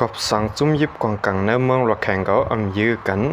กับสังจุ้มยิบกวางกังในเมืองระแข่งเขาอำยื้อกัน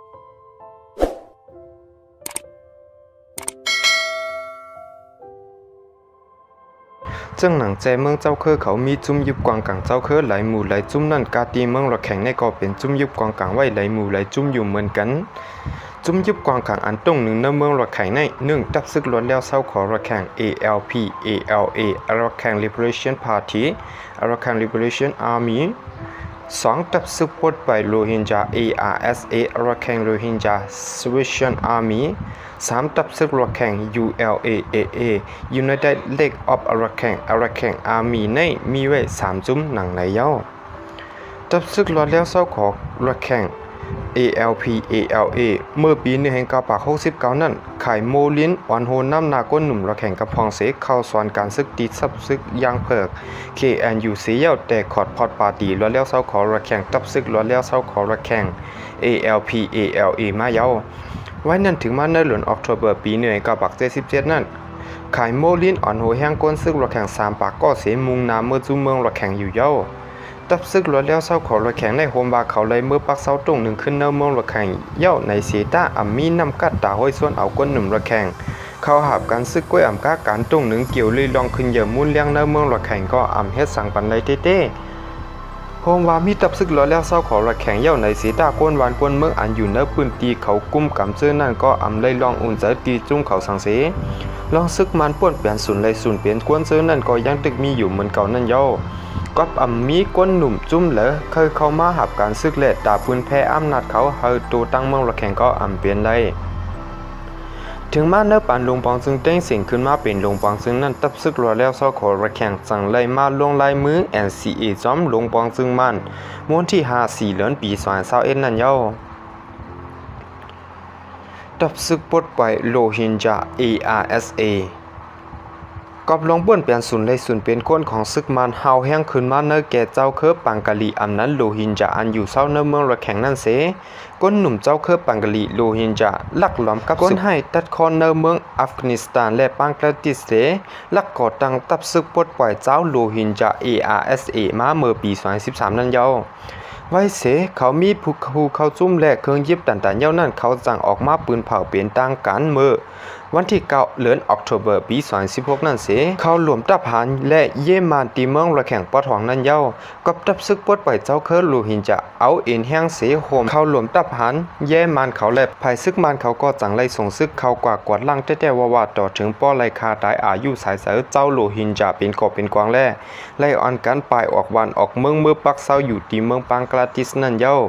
จังหนังใจเมืองเจ้าเคอเขามีจุ้มยิบกวางกังเจ้าเคอหลายหมู่หลายจุ้มนั่นกาตีเมืองระแข่งในก็เป็นจุ้มยิบกวางกังไว้หลายหมู่หลายจุ้มอยู่เหมือนกันจุ้มยิบกวางกังอันตรงหนึ่งในเมืองระแข่งในหนึ่งตับซึกล้วนแล้วเศร้าขอระแข่ง ALP ALA ระแข่ง Liberation Party ระแข่ง Liberation Army สองตับซึกปดไปโรฮิงญา ARSA ระแข่งโรฮิงญา Salvation Army สามตับซึกระแข่ง ULAAA United League of ระแข่ง Army ในมีไว้3จุ้มหนังในเย้าตับซึกล้วนแล้วเศร้าขอระแข่งALP ALA เมื่อปี1969นั้นขายโมลินวันโฮน้ำนาก้นหนุ่มระแข่งกับพองเสกเข้าสอนการซึกตีซับซึกยางเพิก KNU เสียแต่ขอดพอดปาตีล้วนแล้วเศร้าขอระแข่งตับซึกล้วนแล้วเศร้าขอระแข่ง ALP ALA มาเย้าไว้นั่นถึงมาในเดือนออกตุลาปี1977นั้นขายโมลินอ่อนโหแห้งก้นซึกระแข่ง3ปากก็เสียมุงน้ำเมื่อจุ่มเมืองระแข่งอยู่เย้าตับซึกล้วนแล้วเศร้าขอระแข่งในโฮมบาเขาเลยเมื่อปักเสาตรงหนึ่งขึ้นเนื้อเมืองระแข่งเย้าในเสตาอัมมีนำกัดตาห้อยส่วนเอาก้นหนุ่มระแข่งเขาหาบการซึกกล้วยอ่ำก้าการตรงหนึ่งเกี่ยวลีลองขึ้นเหยื่อมุ่นเลี้ยงเนื้อเมืองระแข่งก็อ่ำเฮ็ดสั่งปันในเต้โฮมวามีตับซึกล้วนแล้วเศร้าขอระแข่งเย้าในเสตาก้นวานก้นเมืองอันอยู่เนื้อปืนตีเขากุ้มกำเสื้อนั่นก็อ่ำเลยลองอุ่นใจตีจุ้งเขาสังเสลองซึกมันป่วนเปลี่ยนศูนย์เลยศูนย์เปลี่ยนก้นเสื้อนั่นก็ยังตึกมีอยู่เหมือนเก่านั่นเย้าก็มีก้นหนุ่มจุ้มเหลอเคยเข้ามาหับการซึกเล็ดตาปืนแพ้อำนาจเขาเฮาตัวตั้งเมืองระแข่งก็เปลี่ยนเลยถึงมาเนื้อปานลงปองซึ่งเต้งเสียงขึ้นมาเป็นลงปองซึ่งนั่นตับซึกรัวแล้วเศร้าขอระแข่งสั่งเลยมาลงลายมือ NCA จอมลงปองซึ่งมันม้วนที่54เดือนปี2021นั่นเย้าตับซึกปลดปล่อยโรฮิงญา ARSAกับลงบ้วนเปลี่ยนศูนย์เลยศูนย์เป็นก้นของซึกมันเฮาแห้งขึ้นมาเนื้อแก่เจ้าเคอปังกะลีอำนั้นโลฮินจาอันอยู่เศร้าเนื้อเมืองระแข่งนั่นเสก้นหนุ่มเจ้าเคอปังกะลีโลฮินจาลักหลอมกับก้นให้ตัดคอนเนื้อเมืองอัฟกานิสถานและบังกลาเทศเสลักก่อตั้งตับซึกปลดปล่อยเจ้าโลฮินจา ARSA มาเมื่อปี2013นั่นเย้าไว้เสเขามีผู้เข้าจุ่มแลกเครื่องยิบต่างๆเย้านั่นเขาสั่งออกมาปืนเผาเปลี่ยนต่างกันเมื่อวันที่9เดือนออกตุลาปี2016นั่นเสเขาหลวมตับหันและเยมานตีเมืองระแข่งปอทองนั่นเย้ากับตับซึกปดปล่อยเจ้าเคอลูหินจะเอาเอ็นแห้งเสโฮมเขาหลวมตับหันเยมานเขาและภายซึกมันเขาก็จังไล่ส่งซึกเขากว่ากวาดล่างแต่ว่าต่อถึงป้อไล่คาตายอายุสายเสือเจ้าลูหินจะเป็นกอบเป็นกวางแล่ไล่อ่อนกันปลายออกวันออกเมืองเมื่อปักเซาอยู่ตีเมืองบังกลาเทศนั่นเย้า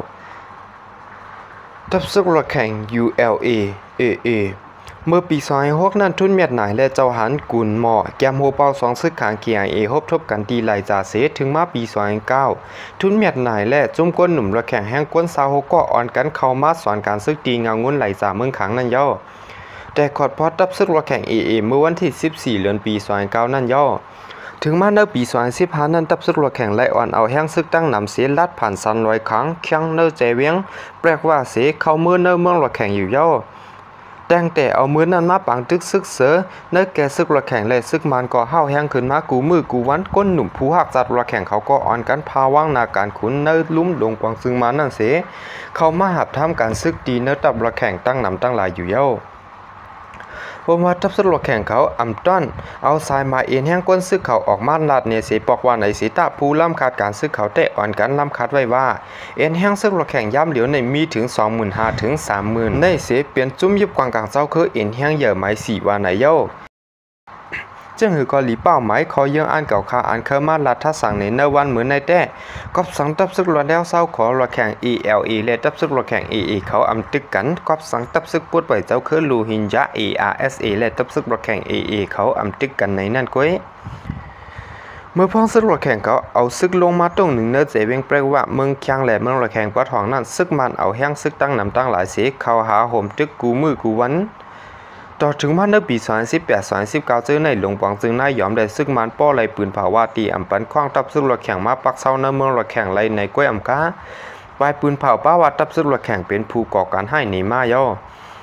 ตับซึกระแข่ง ULAAAเมื่อปี2006นั้นทุนเมียดหนายและเจ้าหันกุลหมอแกมโฮเปา2ซึกขาง KIA ฮบทบกันตีไหลจ่าเสถึงมาปี2009ทุนเมียดหนายและจุ่มก้นหนุ่มระแข่งแห้งก้น26ก็อ่อนกันเข้ามาสอนการซึกตีเงางุ้นไหลจ่าเมืองขังนั่นเย้าแต่ขอดพอตับซึกระแข่ง AA เมื่อวันที่14เดือนปี2009นั่นเย้าถึงมาในปี2015นั้นตับซึกระแข่งไล่อ่อนเอาแห้งซึกตั้งนำเสียลัดผ่านซันลอยครั้งเคียงเนอเจเวียงแปลว่าเสเข้าเมื่อเนอเมืองระแข่งอยู่เย้าแต่เอามือนั้นมาปังตึกซึกเสือเนื้อแก่ซึกระแข่งและซึกมันก็เฮาแห้งขึ้นมากูมือกูวันก้นหนุ่มผู้หักจัดระแข่งเขาก็อ่อนกันพาว่างนาการขุนเนื้อลุ่มลงกวางซึงมานั่นเสเขามาหับทำการซึกดีเนื้อตับระแข่งตั้งนำตั้งหลายอยู่เย้าผมว่าทับซึกระแข่งเขาต้อนเอาสายมาเอ็นแห้งก้นซึกเขาออกมาลาดเนเสปอกว่าในสีตาผู้ล่ำขาดการซึกเขาแต่อ่อนกันล่ำขาดไว้ว่าเอ็นแห้งซึกระแข่งย่ำเหลียวในมีถึง 25,000 ถึง 30,000 ในเสเปลี่ยนจุ้มยิบกวางกลางเจ้าคือเอ็นแห้งเหยื่อไม้4ว่าไหนเย้าจึงหือกอลีเป้าหมายขอยังอ่านเก่าคาอ่านเคมาลัดทัสั่งในเนวันเหมือนในแต่ก็สังตับซึกระแล้วเศร้าขอระแข่ง ELA และตับซึกระแข่ง AA เขาตึกกันก็สังตับซึกปวดปล่อยเจ้าคือลูหินญา ARSA และตับซึกระแข่ง AA เขาตึกกันในนั่นก้อยเมื่อพ้องซึกระแข่งเขาเอาซึกลงมาตรงหนึ่งเนื้อเจเวงแปลว่าเมืองคียงและเมืองระแข่งปะทองนั่นซึกมันเอาแห้งซึกตั้งนำตั้งหลายเสกเขาหาห่มตึกกูมือกูวันต่อถึงมาในปี2018-2019เจอในหลวงปองจึงนายยอมได้ซึกมันป้อไหลปืนเผาวาตีปันคว้างตับซึกระแข่งมาปักเซาในเมืองระแข่งไหลในก้วยกาปลายปืนเผาป้าวาตับซึกระแข่งเป็นผู้ก่อการให้หนีมาเย้า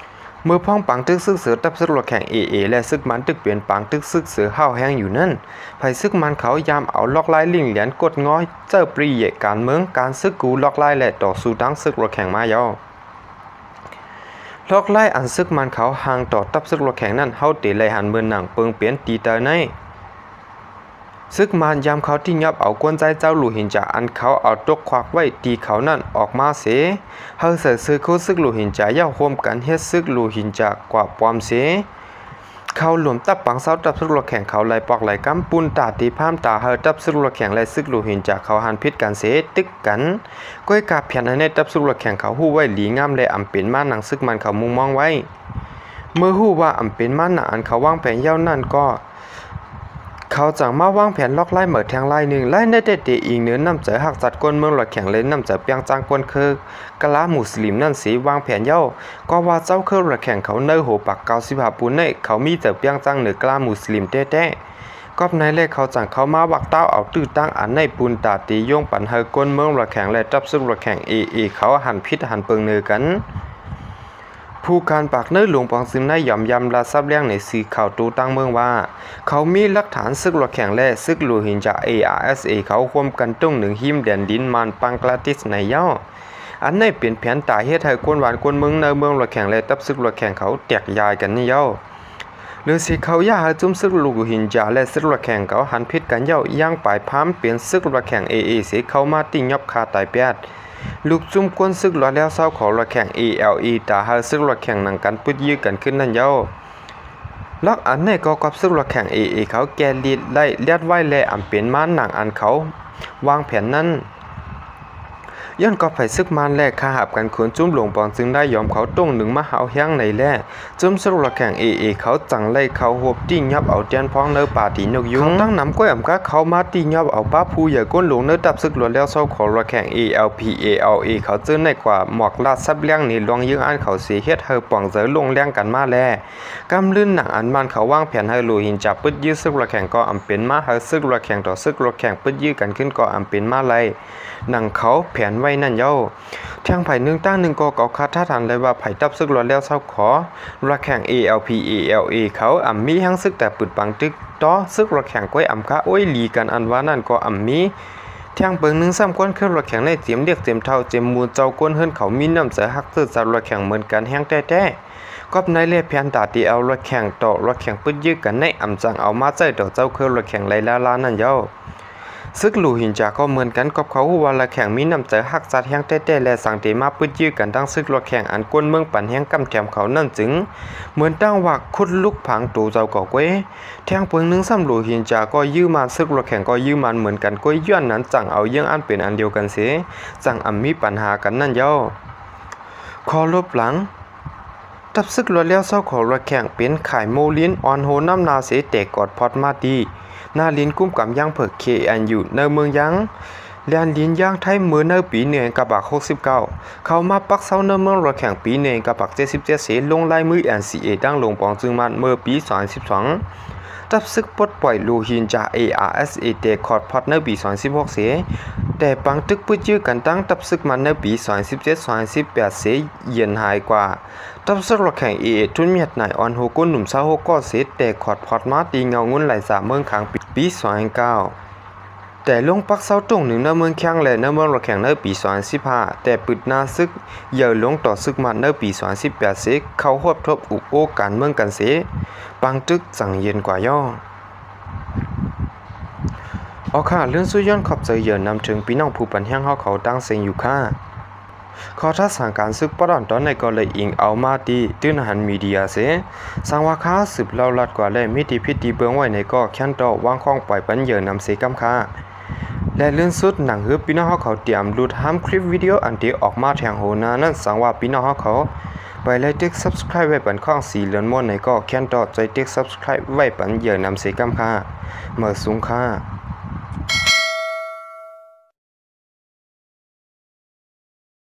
เมื่อพ้องปังตึกซึกเสือตับซึกรถแข่งเอและซึกมันตึกเปลี่ยนปังตึกซึกเสือห้าวแห้งอยู่นั่นไผซึกมันเขายามเอาล็อกไล่ลิงเหรียญกดง้อยเจ้าปรีเหยการเมืองการซึกกูล็อกไล่และต่อสู้ดังซึกรถแข่งมายอล็อกไล่อันซึกมันเขาห่างต่อตับซึกรถแข่งนั่นเฮาเตะไหลหันเมืองหนังเปิงเปลี่ยนตีเตอในซึกมันยามเขาที่ยับเอากวนใจเจ้าหลู่หินจาอันเขาเอาตกควักไว้ตีเขานั่นออกมาเสเฮาเสือซื้อคู่ซึกหลู่หินจาย่าโฮมกันเฮ็ดซึกหลู่หินจากว่าปอมเสเขาหลวมตับปังเสาตับซึกรถแข่งเขาไหลปอกไหลกำปุนตาตีพามตาเฮาตับซึกรถแข่งและซึกหลู่หินจากเขาหันพิษกันเสตึกกันก้อยกาเพียนในตับซึกรถแข่งเขาฮู้ไว้หลีงามและอำเป็นมาหนังซึกมันเขามุงมองไว้เมื่อฮู้ว่าอำเป็นมาหนังอันเขาวางแผนยาวนั่นก็เขาจังมาวางแผนล็อกไล่เหมือแทงไล่หนึ่งไล่ในเด็ดอีกเนื้อน้ำเจอหักจัดก้นเมืองหลักแข่งเล่นน้ำเจอเปียงจางก้นคือกะลามุสลิมนั่นสีวางแผนเย้าก็ว่าเจ้าเครือหลักแข่งเขาเนื้อโหปักเกาสิบหาปูนในเขามีเจอเปียงจางเหนือกะลามุสลิมแท้ๆก็ในเลขเขาจังเขามาวักเต้าเอาตื้อตั้งอันในปูนตาตีย่งปั่นเฮก้นเมืองหลักแข่งและจับซึ่งหลักแข่งเขาหันพิษหันเปิงเนื้อกันผู้การปากเนื้อหลวงปองซึมในย่อมยำลาซับเลี้ยงในสีข่าวตูตั้งเมืองว่าเขามีหลักฐานซึกหลักแข่งและซึกหลูหินจาก ARSA เขาควมกันตุ้งหนึ่งหิมแดนดินมันปังกลาติสในย่ออันในเปลี่ยนแผนตายเฮ็ดให้กวนหวานกวนเมืองในเมืองหลักแข่งและตับซึกหลักแข่งเขาแตกยายกันนี่ย่อหรือสิเขาย่าจุ่มซึกหลูหินจากและซึกหลักแข่งเขาหันพิษกันย่อย่างปลายพามเปลี่ยนซึกหลักแข่ง AAC เข้ามาติ่งยับคาตายแปดลูกจุ่มกวนซึกหลอแล้วเศร้าของรถแข่ง ALE ตาหาซึกรถแข่งหนังกันปึดยื้อกันขึ้นนั่นเย้าลักอันในก็กับซึกรถแข่ง AA เขาแกลีดไล่เลียดไว้และอำเป็นม้าหนังอันเขาวางแผนนั้นย้อนก็ไผซึกมันแลกคาหับกันขนจุ่มหลวงปอนจึงได้ยอมเขาต้งหนึ่งมาหาวแห้งในแล่จุ่มซึกรถแข่ง AA เขาจังไล่เขาหวบติ้งยับเอาเตียนพ้องเนื้อป่าตีนกยุงตั้งน้ำก้อยอ่ำกะเขามาตียับเอาป้าผู้ใหญ่ก้นหลวงเนื้อตับซึกรถแล้วเศร้าของรถแข่ง ALPALA เขาเจอในกว่าหมอกลาดซับเลี้ยงนี่ลองยื้ออันเขาเสียเฮ็ดเฮอป่องเจอลงเลี้ยงกันมาแลกำลื่นหนังอันมันเขาวางแผนให้หลูหินจับปึดยื้อซึกรถแข่งก็อำเป็นมาเฮอซึกรถแข่งต่อซึกรถแข่งปึดยื้อกันขึ้นก็อำเป็นมาไลหนังเขาแผนไว้นั่นเย้าทางไผ่หนึ่งตั้งหนึ่งก็เกาคาท่าทันเลยว่าไผ่ตับซึกรถแล้วเศร้าขอรถแข่ง ALPALA เขาอ่ำมีทั้งซึกแต่ปืดปังตึกต่อซึกรถแข่งก้อยอ่ำกะโอ้ยหลีกันอันว่านั่นก็อ่ำมีทางเปิงหนึ่งซ้ำก้นขึ้นรถแข่งในเตรียมเรียกเตรียมเท่าเตรียมมูลเจ้าก้นเฮิรนเขามีน้ำเสือหักตื้อจากรถแข่งเหมือนกันแห้งแท้ๆก็ในเล่แผนตาตีเอารถแข่งต่อรถแข่งปืดยื้อกันในอ่ำจังเอามาใจต่อเจ้าเครือรถแข่งไล่ลานั่นเย้าซึกหลูหินจากก็เหมือนกันกับเขาว่าละแข่งมีน้ำใจหักจัดแห้งแต้ๆและสังเตมาปื้ดยื้อกันตั้งซึกรถแข่งอันก้นเมืองปั่นแห้งกำแถมเขานั่นจึงเหมือนตั้งว่าคุดลุกผังตูเจ้าก่อก้วยแทงเปิงนึงซ้ำหลูหินจากก็ยื้อมันซึกรถแข่งก็ยื้อมันเหมือนกันก้วยย้อนนั้นจังเอายังอันเป็นอันเดียวกันเสียจังมีปัญหากันนั่นเย้าขอลบหลังทับซึกรถแล้วเศร้าของรถแข่งเป็นขายโมลินออนโฮน้ำนาเสแตกกอดพอดมาดีนาลินกุ้มกำย่างเผิกเคอันอยู่ในเมืองยังแลนลินย่างไทยเมื่อในปีเหนื่อยกับบัก69เขามาปักเสาในเมืองรถแข่งปีเหนื่อยกับบัก77เสลงลายมือ NCA ตั้งลงปองจึงมันเมื่อปี2012ตับซึกปลดปล่อยลูหินจาก ARSA เตคอร์ดพอดในปี2016เสแต่ปังตึกปื้ดยื้อกันตั้งตับซึกมันในปี2017-2018เสเย็นหายกว่าตับซึกรถแข่ง AA ทุนเมียดนายออนโฮก้นหนุ่มสาวก็เสแต่คอร์ดพอดมาตีเงางุ้นไหลสาเมืองขังปี2009แต่ลงปักเสาตรงหนึ่งในเมืองแข้งและในเมืองรถแข่งในปี2015แต่ปิดหน้าซึกเย่อลงต่อซึกมันในปี2018เสเขาควบทบอุกโอการเมืองกันเสปังตึกจังเย็นกว่าย่อเอาค่ะเรื่องสู้ย้อนขอบใจเยินนำถึงพี่น้องผู้ปันแห้งเฮาเขาตั้งเสียงอยู่ค่ะขอทัศนการซึกปรอนตอนในก็เลยอิงเอามาดีตื้นหันมีเดียเสสังว่าค้าสืบเล่าลัดกว่าและมิติพิธีเบื้องไว้ในก็แค้นต่อวางข้องปล่อยปันเยินนำเสกำค่ะและเรื่องสุดหนังฮือพี่น้องเขาเตรียมรูดห้ามคลิปวิดีโออันที่ออกมาแทงโหนานั้นสังว่าพี่น้องเขาไปเลยติ๊ก subscribe ไว้ปันข้องสีเหลืองม่วนในก็แค้นต่อใจติ๊ก subscribe ไว้ปันเยินนำเสกำค่ะเมื่อสูงค่ะ